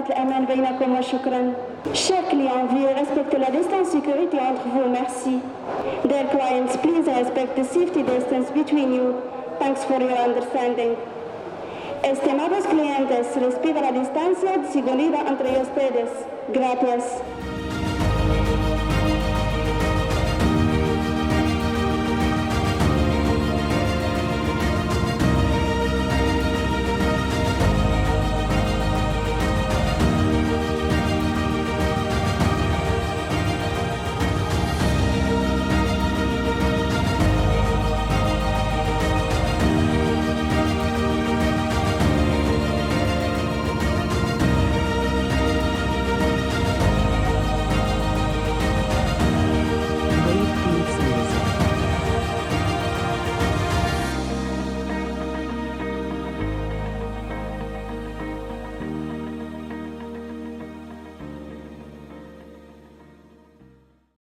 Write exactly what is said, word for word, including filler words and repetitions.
مساعدة الأمان بينكم وشكرا. Chers clients, veuillez respecter la distance sécurité entre vous. Merci. Dear clients, please respect the safety distance between you. Thanks for your understanding. Estimados clientes, respeta la distancia de seguridad entre ustedes. Gracias.